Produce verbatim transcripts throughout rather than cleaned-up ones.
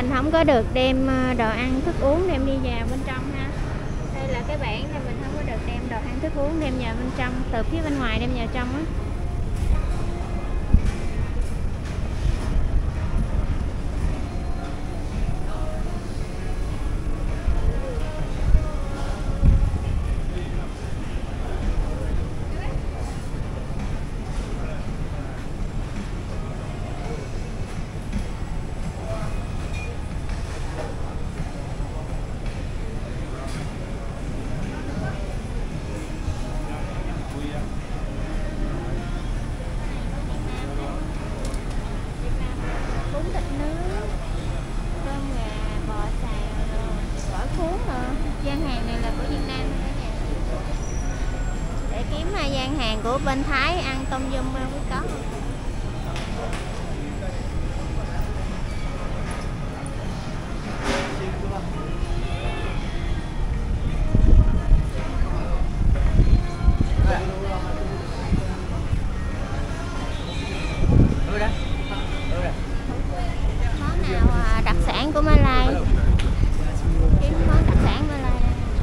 mình không có được đem đồ ăn thức uống đem đi vào bên trong ha. Đây là cái bảng là mình không có được đem đồ ăn thức uống đem vào bên trong, từ phía bên ngoài đem vào trong á. Gian hàng của bên Thái ăn tôm dum không biết có không? Món nào đặc sản của Malai? Kiếm món đặc sản Malai.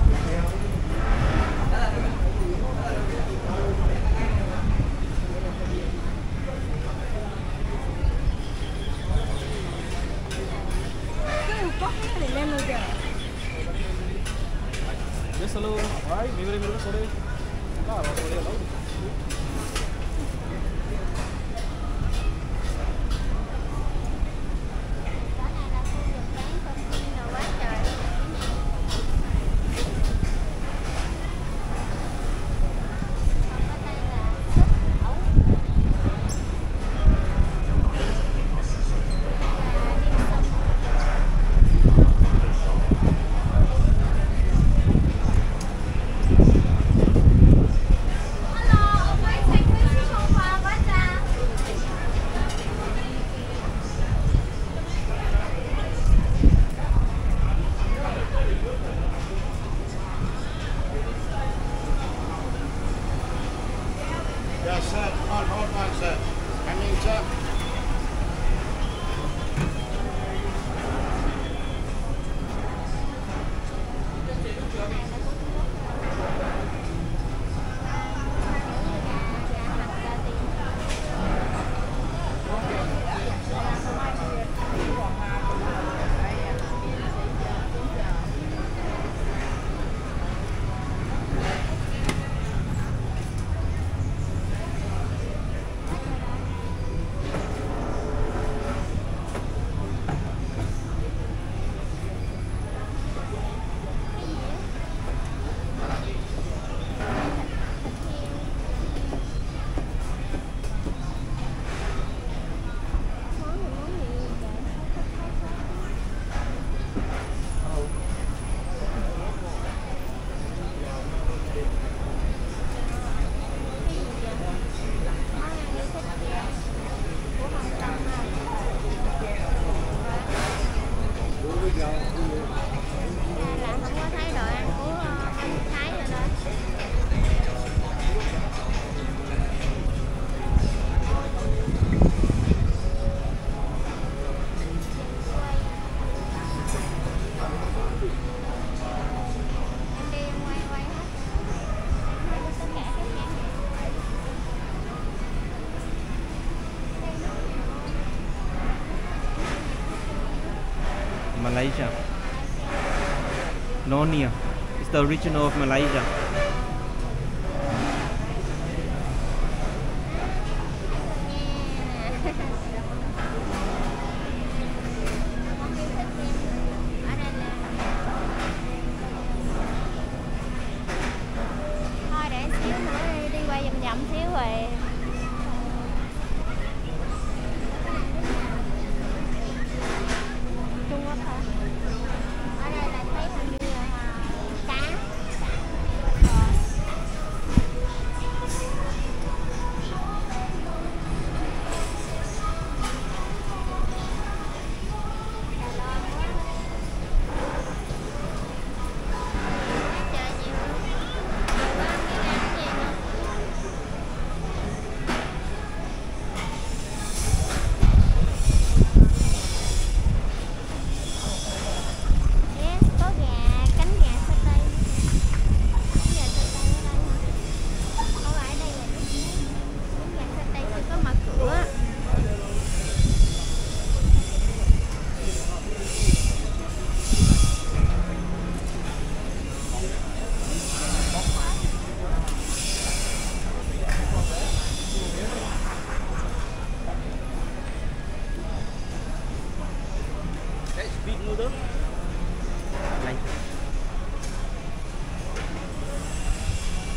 Malaysia. Nonia. It's the original of Malaysia. Thôi để xíu nữa đi, đi qua vòng vòng xíu rồi. Trung Quốc hả? Ở đây là thấy hình như là cá.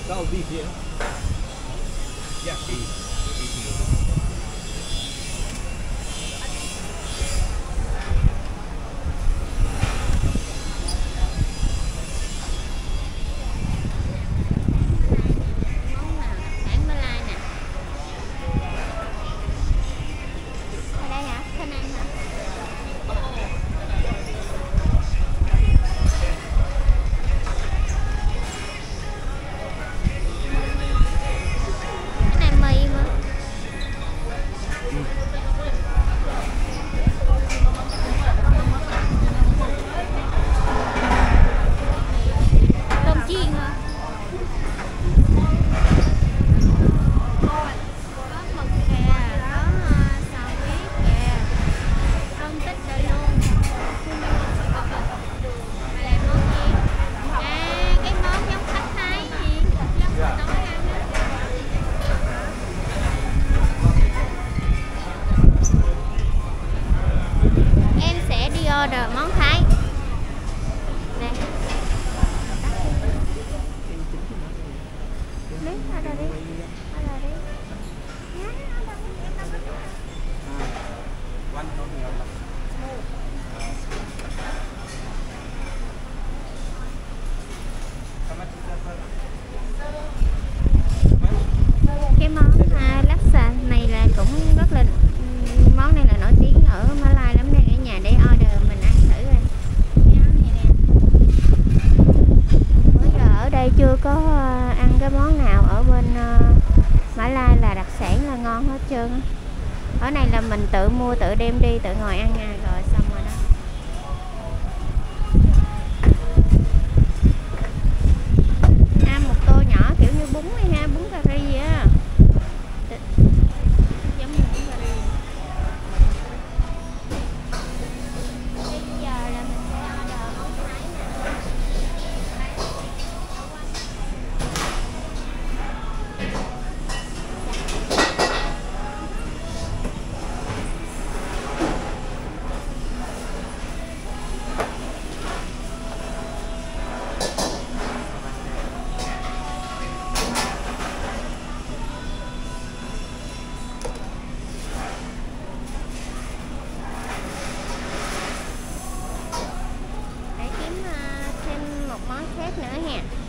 Oh, beef here. Yeah, beef. Beef noodles. Món nào đặc sản Malai nè. Ở đây hả? Thanh An hả? Cái này mì mà. Tôm chiên hả? Có mực kìa, có uh, sò huyết kìa, tôm tích rồi luôn. Mà làm món gì? À, cái món giống khách Thái gì? Giống mà nói ăn á. Em sẽ đi order món Thái. Nè. Lấy order đi. Order đi. Nhá, order đi, em đâu có biết. One thousand dollars. How much is that for? Cái món à, laksa này là cũng rất là món này là nổi tiếng ở Malai lắm, nên ở nhà để order mình ăn thử rồi. Cái món này nè. Bữa giờ ở đây chưa có ờ, ăn cái món nào ở bên ờ, Mã Lai là đặc sản là ngon hết trơn á. Ở này là mình tự mua tự đem đi tự ngồi ăn à, rồi xong rồi đó. Ăn một tô nhỏ kiểu như bún ấy ha, bún cà ri á. Giống như bún cà ri. Bây giờ là mình sẽ order món Thái nè. Để kiếm uh, thêm một món khác nữa ha.